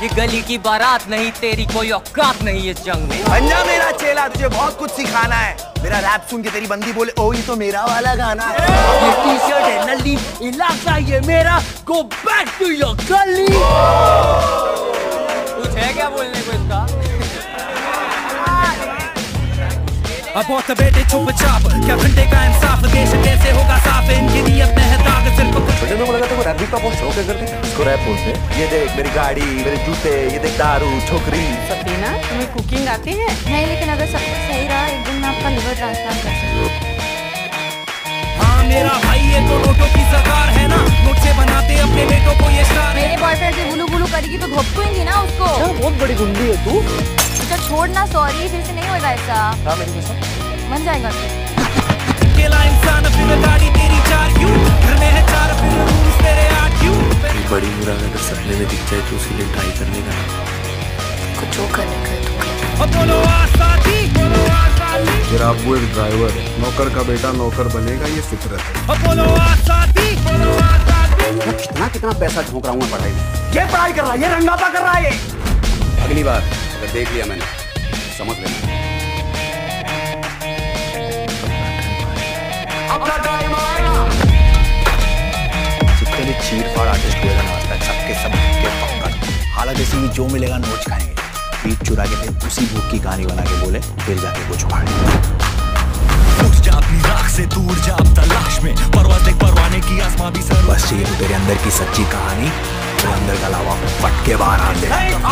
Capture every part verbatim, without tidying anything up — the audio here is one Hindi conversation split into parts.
ये गली की बारात नहीं, तेरी कोई औकात नहीं इस जंग में। पंजा मेरा चेला, तुझे बहुत कुछ सिखाना है। मेरा रैप सुन के तेरी बंदी बोले ओ ये तो मेरा वाला गाना है। ये टी शर्ट है नल्ली, इलाका ये मेरा, गो बैक टू योर गली। कुछ है क्या बोलने को इसका? अब बहुत बेटे चुप चाप, क्या घंटे का इंसाफ, देश कैसे होगा साफ, इनकी नीयत में है दाग सिर्फ। छोटे में बोला था तो रैप भी का बहुत शौक है करते, इसको रैप बोलते हैं। ये देख मेरी गाड़ी, मेरे जूते, ये देख दारू, छोकरी। सफीना, तुम्हें कुकिंग आती है? नहीं, लेकिन अगर सब कुछ सही रहा एक दिन मैं आपका लिवर ट्रांसप्लांट कर सकती हूँ। हाँ मेरा भाई ये तो नोटों की सरकार है ना, नोट से बनाते अपने बेटों को ये स्टार। मेरे बॉयफ्रेंड से बुलू बुलू करेगी तो धोपकूंगी ना उसको। बहुत बड़ी गुंडी है तू। अच्छा छोड़ना, सॉरी, फिर से नहीं होगा ऐसा। हाँ मेरी कसम। बन जाएगा फिर। अकेला इंसान फिर गाड़ी तेरी चार क्यों, घर में है चार फिर रूल्स तेरे आठ क्यों। बड़ी मुराद अगर सपने में दिख जाए तो उसी लिए ट्राई करने का। कुछ जो करने का है तो कर। अब बोलो आसादी, बोलो आसादी। फिर आप वो एक ड्राइवर है, नौकर का बेटा नौकर बनेगा, ये फितरत है। अब बोलो आसादी, बोलो आसादी। मैं कितना कितना पैसा झोंक रहा हूँ मैं पढ़ाई में। ये पढ़ाई कर रहा है, ये रंगापा कर रहा है ये। अगली बार अगर देख लिया मैंने, समझ लेना अपना टाइम आएगा। जितने भी चीर फाड़ आर्टिस्ट हुए ना आज तक, सबके सब के पक्का हालांकि जैसे जो मिलेगा नोच खाएंगे। पीठ चुरा के फिर उसी भूख की कहानी बना के बोले, फिर जाके कुछ उखाड़े। उठ जा अपनी राख से दूर जा अब तलाश में, परवाज़ देख परवाने की आसमां भी सर। बस ये तो तेरे अंदर की सच्ची कहानी, तेरे अंदर का लावा फट के बाहर आ दे।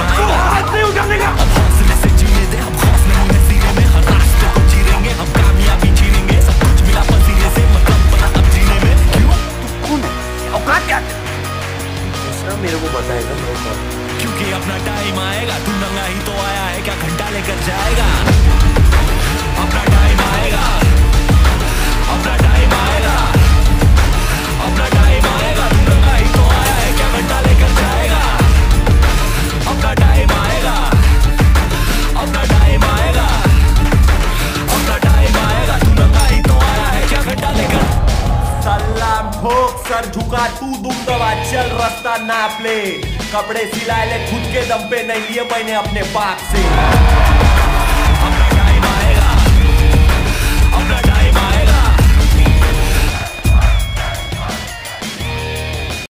अब हौसले से जीने दे, हम खौफ नहीं है सीने में, हर रास्ते को चीरेंगे, हम कामयाबी छीनेंगे, सब कुछ मिला पसीने से, मतलब बना अब जीने में। क्यों तू कौन है? औकात क्या है? दूसरा मेरे को बताएगा मैं कौन। क्योंकि अपना टाइम आएगा, तू नंगा ही तो आया है, क्या घंटा लेकर जाएगा। अपना टाइम आएगा, अपना टाइम आएगा, अपना टाइम आएगा, तू नंगा ही तो आया है, क्या घंटा लेकर जाएगा। अपना टाइम आएगा, अपना टाइम आएगा, अपना टाइम आएगा, तू नंगा ही तो आया है, क्या घंटा लेकर। सलाम ठोक सर झुका, तू दुम दबा, चल रास्ता नाप ले, कपड़े सिला ले खुद के दम पे, नहीं लिए मैंने अपने बाप से।